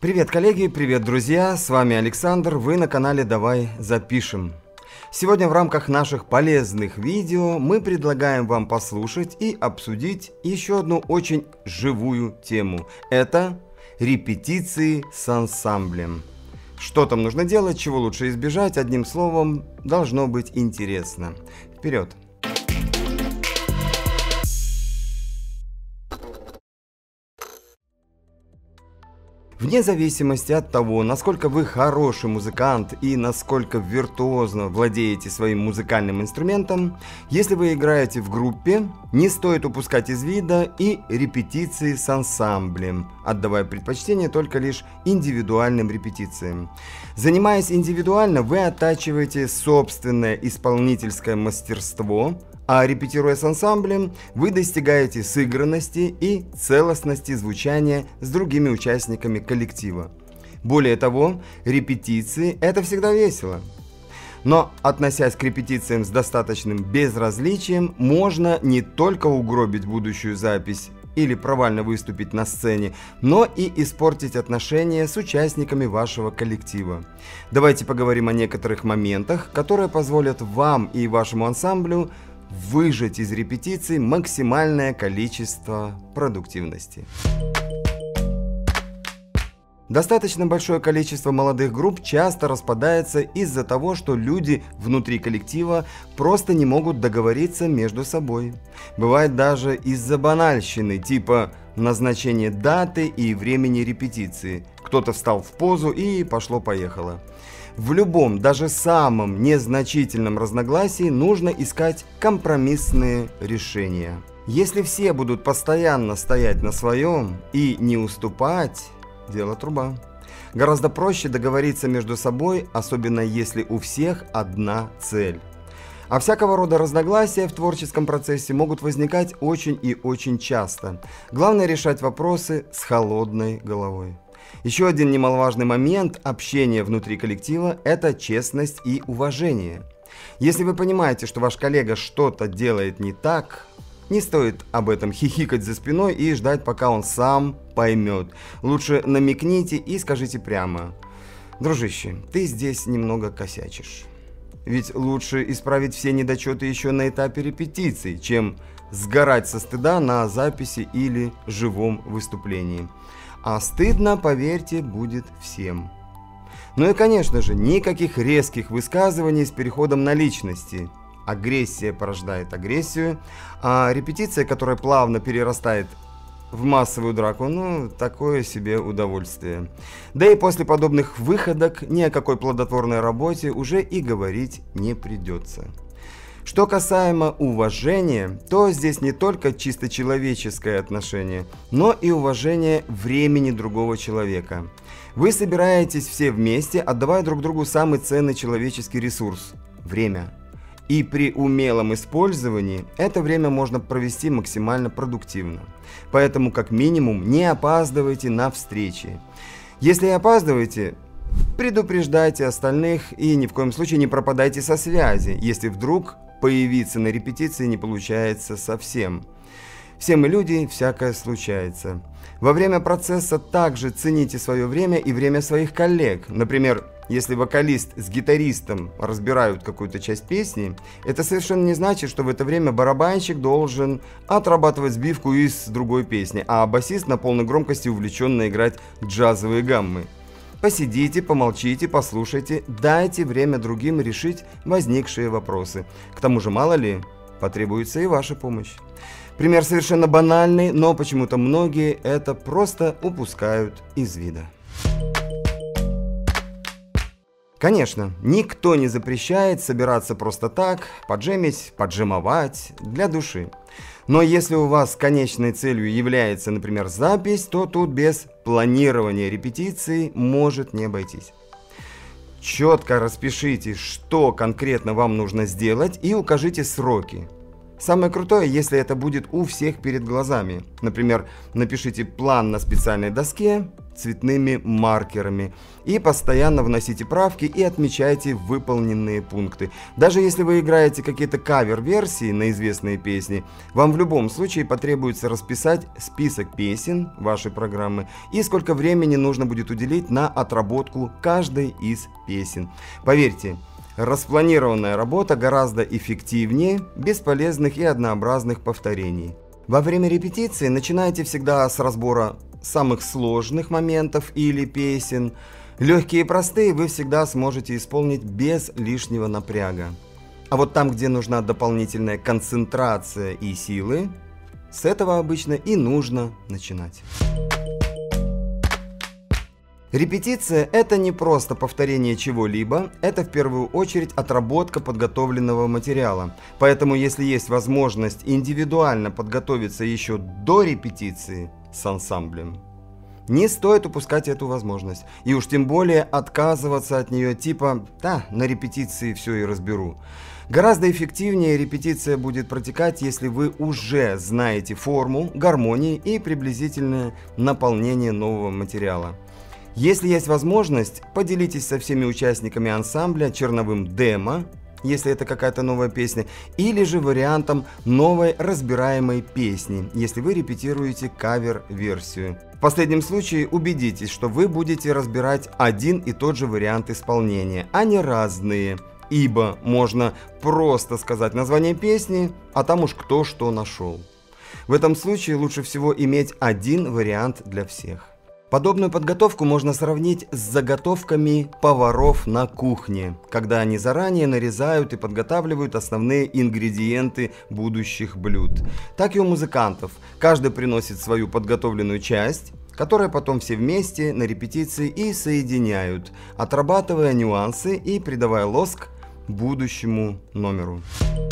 Привет, коллеги, привет, друзья, с вами Александр, вы на канале Давай Запишем. Сегодня в рамках наших полезных видео мы предлагаем вам послушать и обсудить еще одну очень живую тему. Это репетиции с ансамблем. Что там нужно делать, чего лучше избежать, одним словом, должно быть интересно. Вперед! Вне зависимости от того, насколько вы хороший музыкант и насколько виртуозно владеете своим музыкальным инструментом, если вы играете в группе, не стоит упускать из вида и репетиции с ансамблем, отдавая предпочтение только лишь индивидуальным репетициям. Занимаясь индивидуально, вы оттачиваете собственное исполнительское мастерство, а репетируя с ансамблем, вы достигаете сыгранности и целостности звучания с другими участниками коллектива. Более того, репетиции – это всегда весело. Но, относясь к репетициям с достаточным безразличием, можно не только угробить будущую запись или провально выступить на сцене, но и испортить отношения с участниками вашего коллектива. Давайте поговорим о некоторых моментах, которые позволят вам и вашему ансамблю выжать из репетиций максимальное количество продуктивности. Достаточно большое количество молодых групп часто распадается из-за того, что люди внутри коллектива просто не могут договориться между собой. Бывает даже из-за банальщины, типа назначения даты и времени репетиции. Кто-то встал в позу и пошло-поехало. В любом, даже самом незначительном разногласии нужно искать компромиссные решения. Если все будут постоянно стоять на своем и не уступать, дело труба. Гораздо проще договориться между собой, особенно если у всех одна цель. А всякого рода разногласия в творческом процессе могут возникать очень и очень часто. Главное решать вопросы с холодной головой. Еще один немаловажный момент общения внутри коллектива – это честность и уважение. Если вы понимаете, что ваш коллега что-то делает не так, не стоит об этом хихикать за спиной и ждать, пока он сам поймет. Лучше намекните и скажите прямо: «Дружище, ты здесь немного косячишь». Ведь лучше исправить все недочеты еще на этапе репетиций, чем сгорать со стыда на записи или живом выступлении. А стыдно, поверьте, будет всем. Ну и, конечно же, никаких резких высказываний с переходом на личности. Агрессия порождает агрессию, а репетиция, которая плавно перерастает в массовую драку, ну, такое себе удовольствие. Да и после подобных выходок ни о какой плодотворной работе уже и говорить не придется. Что касаемо уважения, то здесь не только чисто человеческое отношение, но и уважение времени другого человека. Вы собираетесь все вместе, отдавая друг другу самый ценный человеческий ресурс – время. И при умелом использовании это время можно провести максимально продуктивно. Поэтому, как минимум, не опаздывайте на встречи. Если опаздываете, предупреждайте остальных и ни в коем случае не пропадайте со связи, если вдруг появиться на репетиции не получается совсем. Все мы люди, всякое случается. Во время процесса также цените свое время и время своих коллег. Например, если вокалист с гитаристом разбирают какую-то часть песни, это совершенно не значит, что в это время барабанщик должен отрабатывать сбивку из другой песни, а басист на полной громкости увлеченно играть джазовые гаммы. Посидите, помолчите, послушайте, дайте время другим решить возникшие вопросы. К тому же, мало ли, потребуется и ваша помощь. Пример совершенно банальный, но почему-то многие это просто упускают из вида. Конечно, никто не запрещает собираться просто так, поджемить, поджимовать для души. Но если у вас конечной целью является, например, запись, то тут без планирования репетиции может не обойтись. Четко распишите, что конкретно вам нужно сделать, и укажите сроки. Самое крутое, если это будет у всех перед глазами. Например, напишите план на специальной доске цветными маркерами и постоянно вносите правки и отмечайте выполненные пункты. Даже если вы играете какие-то кавер-версии на известные песни, вам в любом случае потребуется расписать список песен вашей программы и сколько времени нужно будет уделить на отработку каждой из песен. Поверьте, распланированная работа гораздо эффективнее бесполезных и однообразных повторений. Во время репетиции начинайте всегда с разбора самых сложных моментов или песен. Легкие и простые вы всегда сможете исполнить без лишнего напряга. А вот там, где нужна дополнительная концентрация и силы, с этого обычно и нужно начинать. Репетиция – это не просто повторение чего-либо, это в первую очередь отработка подготовленного материала. Поэтому, если есть возможность индивидуально подготовиться еще до репетиции с ансамблем, не стоит упускать эту возможность. И уж тем более отказываться от нее типа «да, на репетиции все и разберу». Гораздо эффективнее репетиция будет протекать, если вы уже знаете форму, гармонии и приблизительное наполнение нового материала. Если есть возможность, поделитесь со всеми участниками ансамбля черновым демо, если это какая-то новая песня, или же вариантом новой разбираемой песни, если вы репетируете кавер-версию. В последнем случае убедитесь, что вы будете разбирать один и тот же вариант исполнения, а не разные, ибо можно просто сказать название песни, а там уж кто что нашел. В этом случае лучше всего иметь один вариант для всех. Подобную подготовку можно сравнить с заготовками поваров на кухне, когда они заранее нарезают и подготавливают основные ингредиенты будущих блюд. Так и у музыкантов. Каждый приносит свою подготовленную часть, которую потом все вместе на репетиции и соединяют, отрабатывая нюансы и придавая лоск будущему номеру.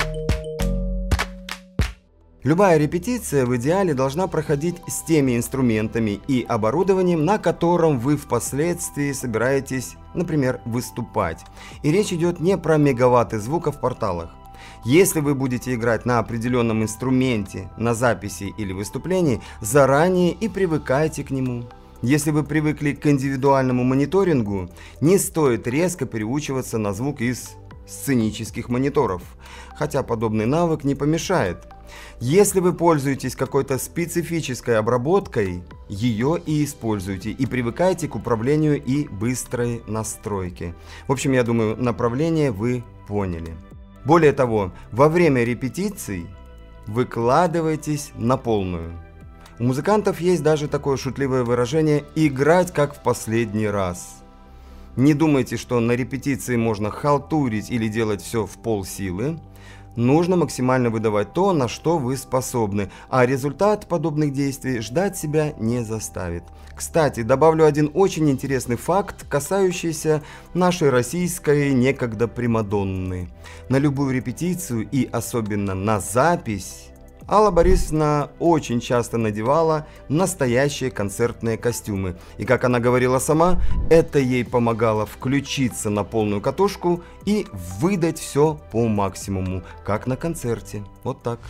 Любая репетиция в идеале должна проходить с теми инструментами и оборудованием, на котором вы впоследствии собираетесь, например, выступать. И речь идет не про мегаватты звука в порталах. Если вы будете играть на определенном инструменте, на записи или выступлении, заранее и привыкайте к нему. Если вы привыкли к индивидуальному мониторингу, не стоит резко переучиваться на звук из сценических мониторов, хотя подобный навык не помешает. Если вы пользуетесь какой-то специфической обработкой, ее и используйте, и привыкайте к управлению и быстрой настройке. В общем, я думаю, направление вы поняли. Более того, во время репетиций выкладывайтесь на полную. У музыкантов есть даже такое шутливое выражение «играть как в последний раз». Не думайте, что на репетиции можно халтурить или делать все в полсилы. Нужно максимально выдавать то, на что вы способны, а результат подобных действий ждать себя не заставит. Кстати, добавлю один очень интересный факт, касающийся нашей российской некогда примадонны. На любую репетицию и особенно на запись Алла Борисовна очень часто надевала настоящие концертные костюмы. И, как она говорила сама, это ей помогало включиться на полную катушку и выдать все по максимуму, как на концерте. Вот так.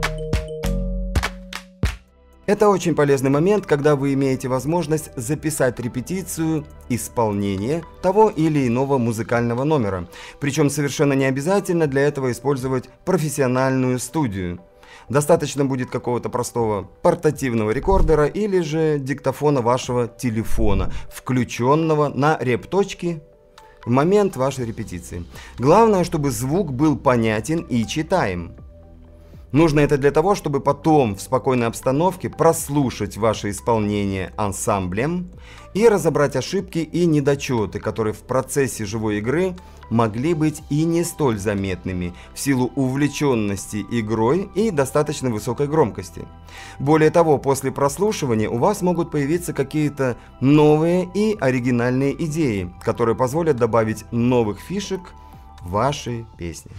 Это очень полезный момент, когда вы имеете возможность записать репетицию исполнения того или иного музыкального номера. Причем совершенно не обязательно для этого использовать профессиональную студию. Достаточно будет какого-то простого портативного рекордера или же диктофона вашего телефона, включенного на реп-точки в момент вашей репетиции. Главное, чтобы звук был понятен и читаем. Нужно это для того, чтобы потом в спокойной обстановке прослушать ваше исполнение ансамблем и разобрать ошибки и недочеты, которые в процессе живой игры могли быть и не столь заметными в силу увлеченности игрой и достаточно высокой громкости. Более того, после прослушивания у вас могут появиться какие-то новые и оригинальные идеи, которые позволят добавить новых фишек в ваши песни.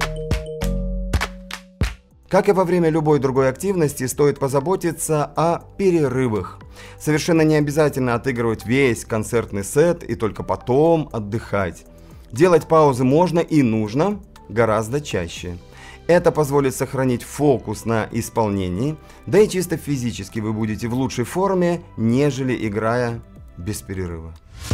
Как и во время любой другой активности, стоит позаботиться о перерывах. Совершенно не обязательно отыгрывать весь концертный сет и только потом отдыхать. Делать паузы можно и нужно гораздо чаще. Это позволит сохранить фокус на исполнении, да и чисто физически вы будете в лучшей форме, нежели играя без перерыва.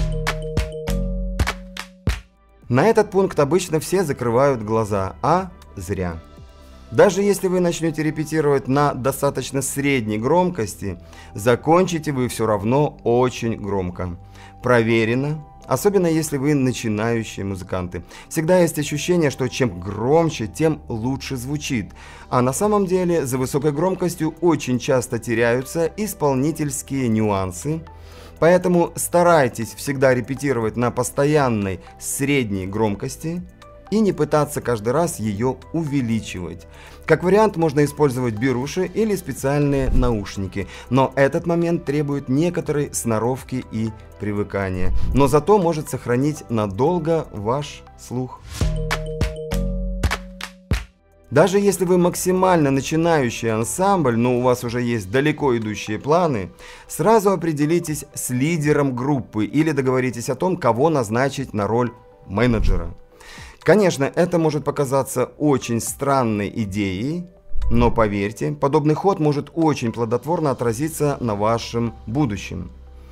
На этот пункт обычно все закрывают глаза, а зря. Даже если вы начнете репетировать на достаточно средней громкости, закончите вы все равно очень громко. Проверено, особенно если вы начинающие музыканты. Всегда есть ощущение, что чем громче, тем лучше звучит. А на самом деле за высокой громкостью очень часто теряются исполнительские нюансы. Поэтому старайтесь всегда репетировать на постоянной средней громкости и не пытаться каждый раз ее увеличивать. Как вариант можно использовать беруши или специальные наушники, но этот момент требует некоторой сноровки и привыкания, но зато может сохранить надолго ваш слух. Даже если вы максимально начинающий ансамбль, но у вас уже есть далеко идущие планы, сразу определитесь с лидером группы или договоритесь о том, кого назначить на роль менеджера. Конечно, это может показаться очень странной идеей, но поверьте, подобный ход может очень плодотворно отразиться на вашем будущем.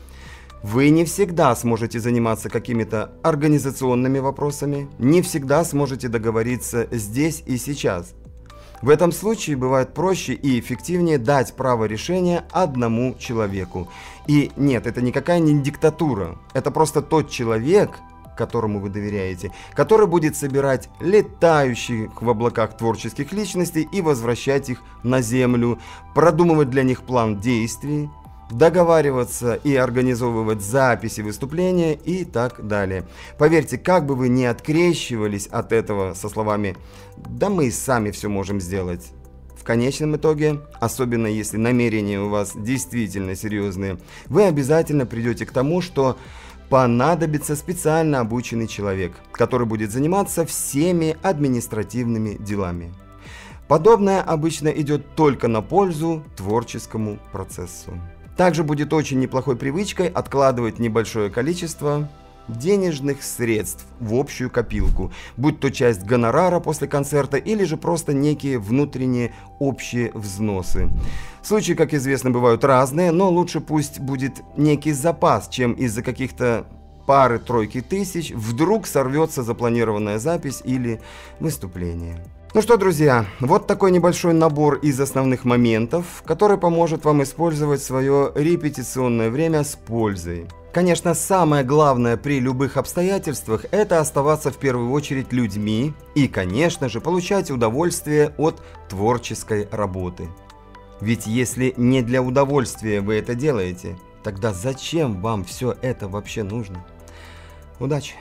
Вы не всегда сможете заниматься какими-то организационными вопросами, не всегда сможете договориться здесь и сейчас. В этом случае бывает проще и эффективнее дать право решения одному человеку. И нет, это никакая не диктатура, это просто тот человек, которому вы доверяете, который будет собирать летающих в облаках творческих личностей и возвращать их на землю, продумывать для них план действий, договариваться и организовывать записи выступления и так далее. Поверьте, как бы вы ни открещивались от этого со словами «да мы и сами все можем сделать», в конечном итоге, особенно если намерения у вас действительно серьезные, вы обязательно придете к тому, что понадобится специально обученный человек, который будет заниматься всеми административными делами. Подобное обычно идет только на пользу творческому процессу. Также будет очень неплохой привычкой откладывать небольшое количество денежных средств в общую копилку, будь то часть гонорара после концерта или же просто некие внутренние общие взносы. Случаи, как известно, бывают разные, но лучше пусть будет некий запас, чем из-за каких-то пары-тройки тысяч вдруг сорвется запланированная запись или выступление. Ну что, друзья, вот такой небольшой набор из основных моментов, который поможет вам использовать свое репетиционное время с пользой. Конечно, самое главное при любых обстоятельствах – это оставаться в первую очередь людьми и, конечно же, получать удовольствие от творческой работы. Ведь если не для удовольствия вы это делаете, тогда зачем вам все это вообще нужно? Удачи!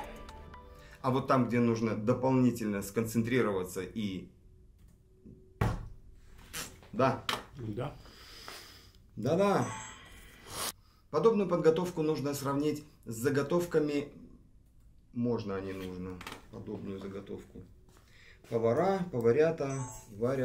А вот там, где нужно дополнительно сконцентрироваться и... Да. Да. Да-да. Подобную подготовку нужно сравнить с заготовками... Можно, а не нужно. Подобную заготовку. Повара, поварята, варят.